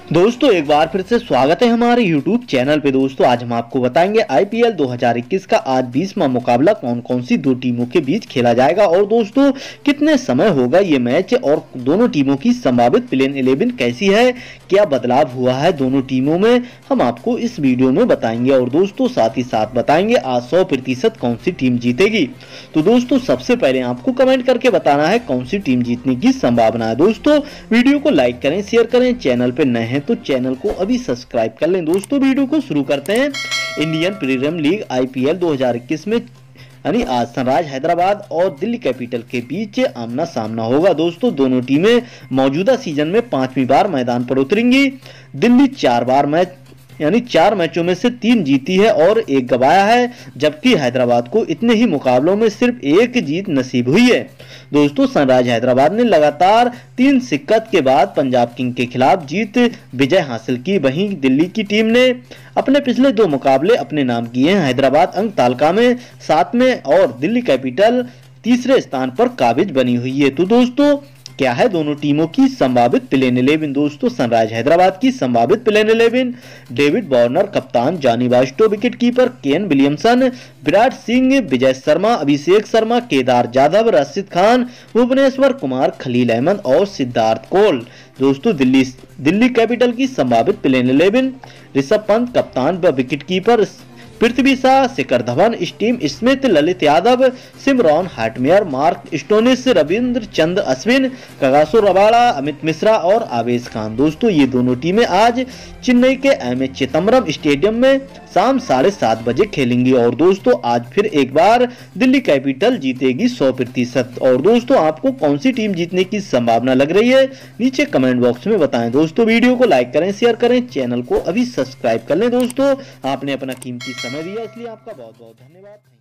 दोस्तों एक बार फिर से स्वागत है हमारे YouTube चैनल पे। दोस्तों आज हम आपको बताएंगे IPL 2021 का आज 20वां मुकाबला कौन कौन सी दो टीमों के बीच खेला जाएगा और दोस्तों कितने समय होगा ये मैच और दोनों टीमों की संभावित प्लेइंग 11 कैसी है, क्या बदलाव हुआ है दोनों टीमों में, हम आपको इस वीडियो में बताएंगे। और दोस्तों साथ ही साथ बताएंगे आज 100% कौन सी टीम जीतेगी। तो दोस्तों सबसे पहले आपको कमेंट करके बताना है कौन सी टीम जीतने की संभावना है। दोस्तों वीडियो को लाइक करें, शेयर करें, चैनल पे नए हैं तो चैनल को अभी सब्सक्राइब कर लें। दोस्तों वीडियो को शुरू करते हैं। इंडियन प्रीमियर लीग IPL 2021 में यानी आज सनराइज हैदराबाद और दिल्ली कैपिटल के बीच आमना सामना होगा। दोस्तों दोनों टीमें मौजूदा सीजन में 5वीं बार मैदान पर उतरेंगी। दिल्ली 4 मैचों में से 3 जीती है और 1 गंवाया है, जबकि हैदराबाद को इतने ही मुकाबलों में सिर्फ 1 जीत नसीब हुई है। दोस्तों सनराइज हैदराबाद ने लगातार 3 शिकस्त के बाद पंजाब किंग के खिलाफ जीत विजय हासिल की। वहीं दिल्ली की टीम ने अपने पिछले 2 मुकाबले अपने नाम किए हैं। हैदराबाद अंक तालिका में 7 में और दिल्ली कैपिटल तीसरे स्थान पर काबिज बनी हुई है। तो दोस्तों क्या है दोनों टीमों की संभावित प्लेइंग 11। दोस्तों सनराइज हैदराबाद की संभावित प्लेइंग 11 डेविड वार्नर कप्तान, Jonny Bairstow wicketkeeper, Kane Williamson, Virat Singh, Vijay Sharma, Abhishek Sharma, Kedar Jadhav, Rashid Khan, Bhuvneshwar Kumar, Khaleel Ahmed और सिद्धार्थ कौल। दोस्तों दिल्ली कैपिटल की संभावित प्लेइंग 11 ऋषभ पंत कप्तान व wicketkeeper, Prithvi Shaw, Shikhar Dhawan, Steve Smith, Lalit Yadav, Shimron Hetmyer, Mark Stoinis, Ravindra Chand Ashwin, Kagiso Rabada, Amit Mishra और आवेश खान। दोस्तों ये दोनों टीमें आज चेन्नई के MS चिदम्बरम स्टेडियम में शाम 7:30 बजे खेलेंगी। और दोस्तों आज फिर एक बार दिल्ली कैपिटल जीतेगी 100%। और दोस्तों आपको कौन सी टीम जीतने की संभावना लग रही है नीचे कमेंट बॉक्स में बताएं। दोस्तों वीडियो को लाइक करें, शेयर करें, चैनल को अभी सब्सक्राइब कर लें। दोस्तों आपने अपना कीमती समय दिया इसलिए आपका बहुत बहुत धन्यवाद।